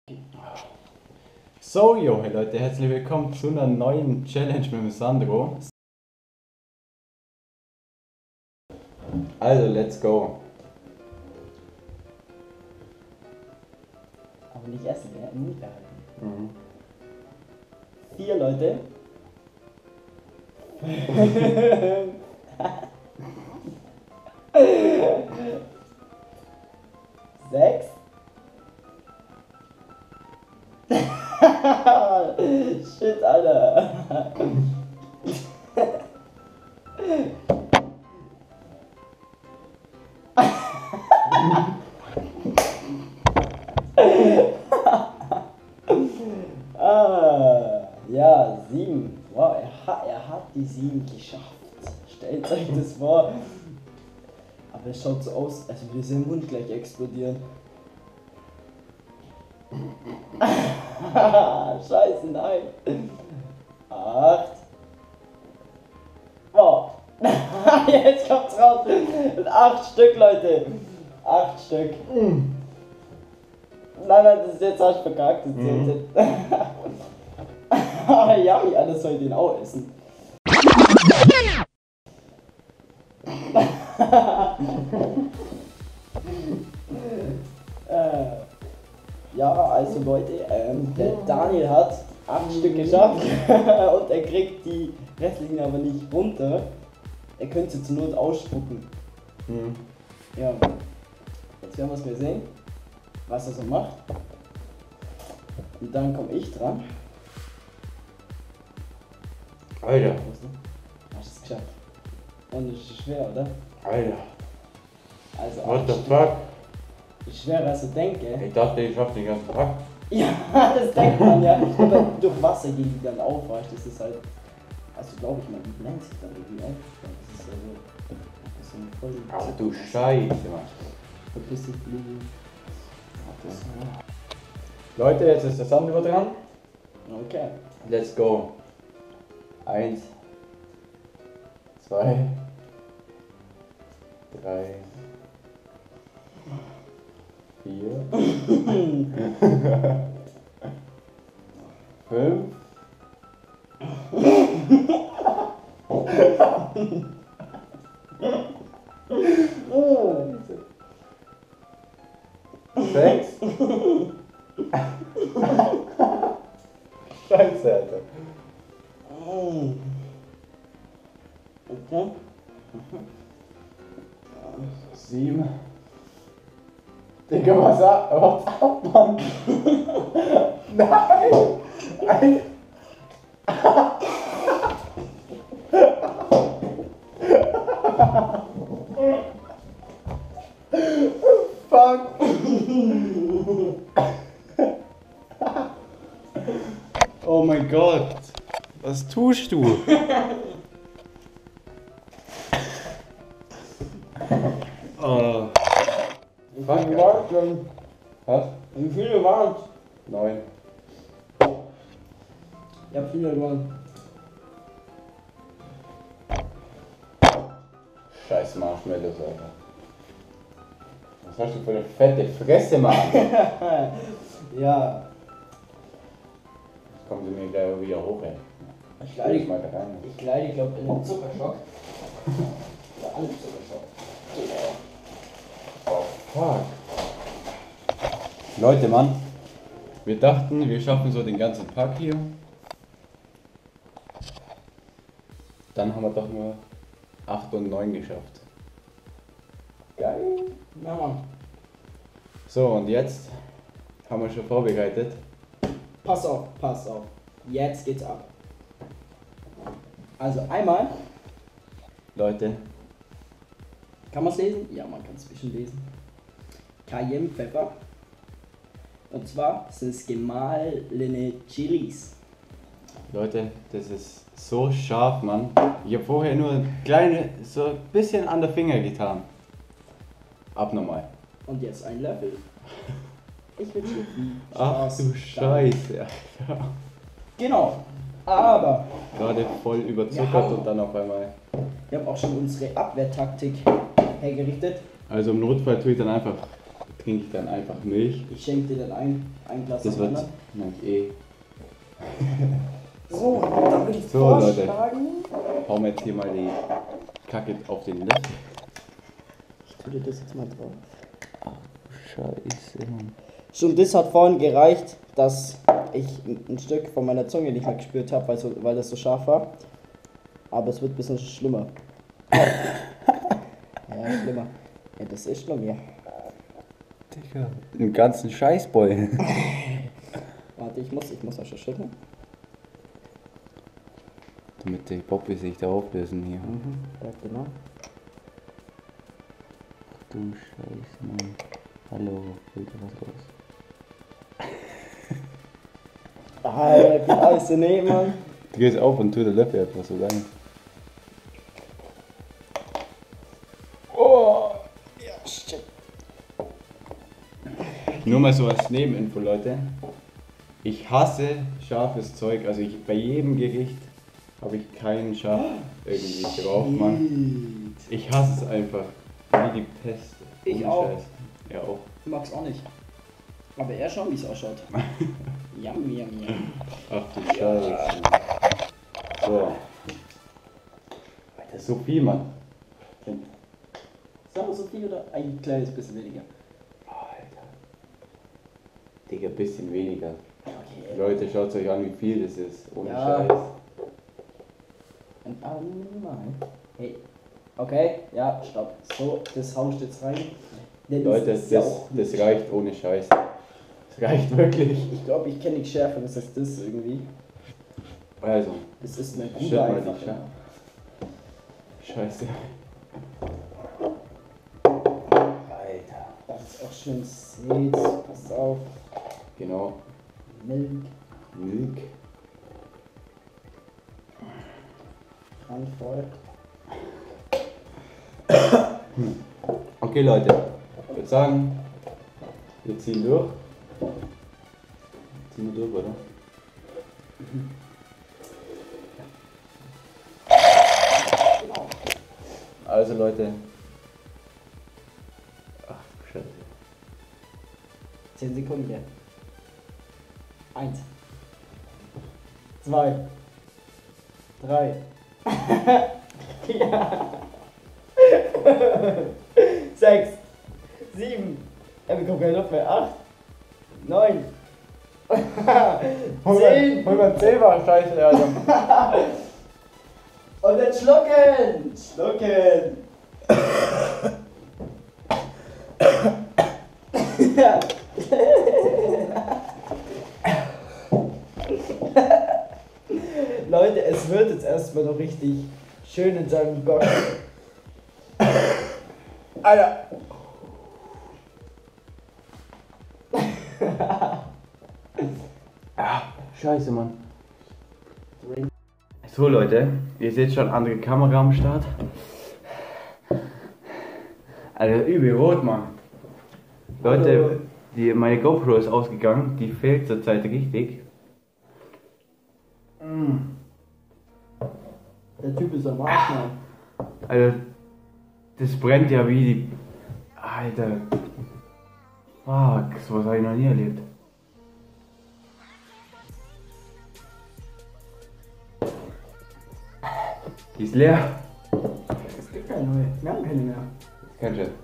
So, jo, hey Leute, herzlich willkommen zu einer neuen Challenge mit dem Sandro. Also, let's go. Aber nicht essen, ja? Im Mund behalten. Mhm. 4 Leute. 6. Shit, Alter. Ja, 7. Wow, er hat die 7 geschafft. Stellt euch das vor. Aber es schaut so aus, als würde sein Mund gleich explodieren. Scheiße, nein. 8. Wow. Jetzt kommt's raus. 8 Stück, Leute. 8 Stück. Nein, das ist jetzt hast du verkackt. Das zählt jetzt. Ja, wie alles soll den auch essen. Ja, also Leute, der Daniel hat 8 Stück geschafft und er kriegt die restlichen aber nicht runter. Er könnte zur Not ausspucken. Mhm. Ja, jetzt werden wir es mal sehen, was er so macht. Und dann komme ich dran. Alter, Hast du es geschafft? Und es ist schwer, oder? Alter, Also what 8 the Stück. fuck? Ist schwerer als ich denke. Ich dachte, ich schaff den ganzen Tag. Ja, das denkt man ja. Aber durch Wasser gehen die dann auf, weißt du, das ist halt. Also glaube ich mal, die blendet sich dann irgendwie auf. Das ist also. Das ist so ein voll. Aber du Scheiße, Mann. Verpiss dich, Lili. Leute, jetzt ist der Sandro dran. Okay. Let's go. 1, 2, 3, 4, 5. Sechs. Scheiße, Alter. Okay. 7. Digga, was ab, Mann? Nein! Alter. Fuck! Oh mein Gott! Was tust du? Oh. Wie Fuck, viele waren es denn? Was? Wie viele waren es? 9. Ja, viele gewonnen. Scheiß Marshmallows, Alter. Was hast du für eine fette Fresse, Mann? Ja. Jetzt kommen sie mir gleich wieder hoch, ey. Ich leide, mal da rein. ich glaube, in den Zuckerschock. Oder alle Zuckerschock. Oh, fuck. Leute, Mann. Wir dachten, wir schaffen so den ganzen Pack hier. Dann haben wir doch nur 8 und 9 geschafft. Geil. Ja, Mann. So, und jetzt haben wir schon vorbereitet. Pass auf, pass auf. Jetzt geht's ab. Also einmal, Leute, kann man es lesen? Ja, man kann es ein bisschen lesen. Cayennepfeffer. Und zwar sind es gemahlene Chilis. Leute, das ist so scharf, Mann. Ich habe vorher nur so ein bisschen an der Finger getan. Abnormal. Und jetzt ein Löffel. Ich wünsche dir viel Ach Spaß. du Scheiße, Alter. Genau. Aber Gerade voll überzuckert Ja. und dann auf einmal. wir haben auch schon unsere Abwehrtaktik hergerichtet. Also im Notfall tue ich dann einfach trinke ich dann einfach Milch. Ich schenke dir dann ein Glas Das am wird anderen. eh. So, dann würde ich So, Leute. vorschlagen. Hauen wir jetzt hier mal die Kacke auf den Löffel. Ich tue dir das jetzt mal drauf. Scheiße, Mann. Schon das hat vorhin gereicht, dass ich ein Stück von meiner Zunge nicht mehr gespürt habe, weil das so scharf war. Aber es wird ein bisschen schlimmer. Ja, schlimmer. Ja, das ist schlimm, ja. Digga, den ganzen Scheißboy. Warte, ich muss auch schon schütteln. Damit die Poppy sich da auflösen hier. Ja, genau. Du Scheiße, Mann. Hallo, fehlt dir was raus? Alter, geht alles daneben, Mann. Du gehst auf und tu den Löffel einfach so rein. Oh! Ja, shit. Nur mal so als Nebeninfo, Leute. Ich hasse scharfes Zeug. Also bei jedem Gericht habe ich keinen Schaf irgendwie drauf, Mann. Ich hasse es einfach. Wie die Pest. Ich Ohne auch. Scheiß. Ja, auch. Ich mag's auch nicht. Aber er schaut, wie es ausschaut. Yum, yum, yum. Ach du Scheiße. So. Alter, so viel, Mann. Sag mal so viel oder ein kleines bisschen weniger? Alter. Digga, bisschen weniger. Okay. Leute, schaut euch an, wie viel das ist. Ohne Ja. Scheiß. Ein minimal. Hey. Okay, ja, stopp. So, das haust jetzt rein. Denn Leute, ist ja das auch nicht- reicht ohne Scheiß. Das reicht wirklich. Ich glaube, ich kenne nichts Schärferes als das irgendwie. Also, Das ist mein Shit, Bruder Mann, einfach. ich- Scheiße. Alter. Das ist auch schön seht. Passt auf. Genau. Milk, Milk. Handvoll. Okay, Leute. Ich würde sagen, wir ziehen durch. Ziehen wir durch, oder? Also, Leute. Ach, Scheiße. 10 Sekunden hier. 1. 2. 3. 4. 6. 7. Er bekommt keine Luft mehr. 8. 9. 10. 110 war Scheiße, Alter. Und jetzt schlucken! Schlucken! Leute, es wird jetzt erstmal noch richtig schön in seinem Bock. Alter! Scheiße, Mann. So, Leute, ihr seht schon andere Kamera am Start. Alter, übel rot, Mann. Leute, meine GoPro ist ausgegangen, die fehlt zurzeit richtig. Der Typ ist am Arsch, Mann. Alter, das brennt ja wie die... Alter. Fuck, sowas habe ich noch nie erlebt. Die ist leer. Es gibt keine neue. Wir haben keine mehr. Kein Chat.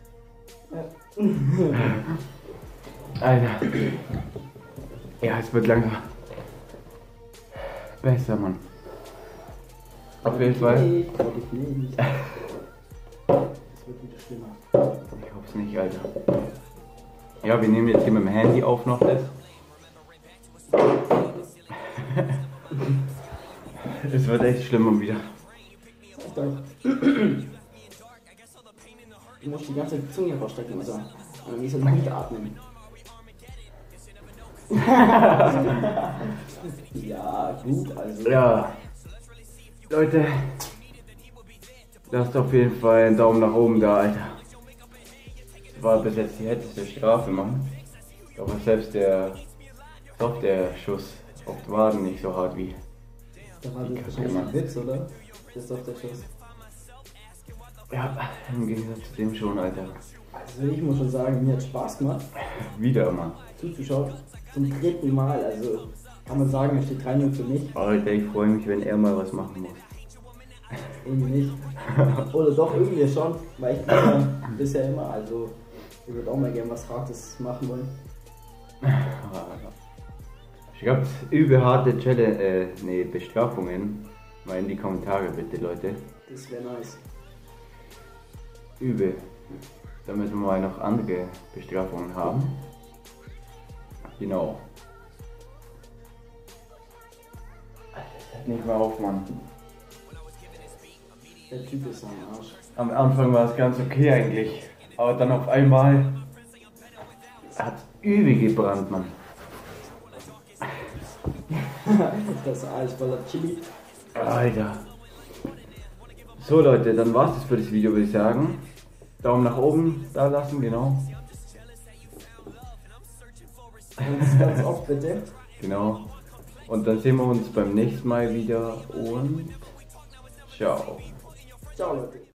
Ja. Alter. Ja, es wird langsam besser, Mann. Auf jeden Fall. Ich glaube ich nicht. Es wird wieder schlimmer. Ich hoff's nicht, Alter. Ja, wir nehmen jetzt hier mit dem Handy auf noch das. Es wird echt schlimmer wieder. Sag doch. Du musst die ganze Zunge rausstecken, also. Und dann gehst du lang atmen. Ja, gut, also. Ja. Leute. Lasst auf jeden Fall einen Daumen nach oben da, Alter. Das war bis jetzt die härteste Strafe, Mann. Aber selbst der Software-Schuss auf die Waden nicht so hart wie. Da war das wahrscheinlich ein Witz, oder? Das ist doch der Schuss. Ja, im Gegensatz zu dem schon, Alter. Also ich muss schon sagen, mir hat Spaß gemacht, Wieder mal. zuzuschauen. Zum 3. Mal, also kann man sagen, es steht 3-0 für mich. Alter, ich freue mich, wenn er mal was machen muss. Irgendwie nicht. Oder doch, irgendwie schon, weil ich bin bisher immer, also ich würde auch mal gerne was Hartes machen wollen. Schreibt übel harte Bestrafungen mal in die Kommentare bitte, Leute. Das wäre nice. Übel. Da müssen wir mal noch andere Bestrafungen haben. Genau. Das hört nicht mal auf, Mann. Der Typ ist am Arsch. Am Anfang war es ganz okay eigentlich. Aber dann auf einmal hat es übel gebrannt, Mann. Das Eis voller Chili. Alter. So Leute, dann war's das für das Video, würde ich sagen. Daumen nach oben da lassen, genau. Ganz oft bitte. Genau. Und dann sehen wir uns beim nächsten Mal wieder und ciao. Ciao Leute.